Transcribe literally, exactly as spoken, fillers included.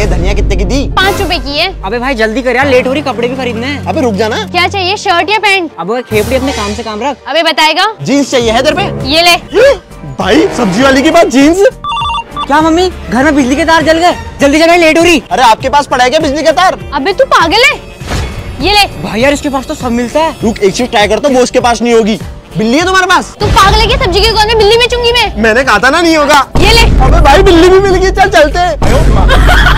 ये धनिया कितने की दी? पाँच रुपए की है। अबे भाई जल्दी कर यार, लेट हो रही, कपड़े भी खरीदने हैं। अबे रुक जाना। क्या चाहिए, शर्ट या पैंट? अब खेपड़ी अपने काम से काम रख। अबे बताएगा। जीन्स चाहिए है तेरे पे? ये ले। भाई सब्जी वाली की बात जीन्स? क्या मम्मी, घर में बिजली के तार जल गए, जल्दी जल्दी, लेट हो रही। अरे आपके पास पड़ा है क्या बिजली का तार? अबे तू पागल है, ये ले। भाई यार इसके पास तो सब मिलता है। रुक एक चीज ट्राई करता हूँ, वो उसके पास नहीं होगी। बिल्ली है तुम्हारे पास? तू पागल है क्या, सब्जी की दुकान में बिल्ली बेचूंगी मैं? मैंने कहा था ना नहीं होगा। ये ले। अबे भाई बिल्ली भी मिल गई, चल चलते।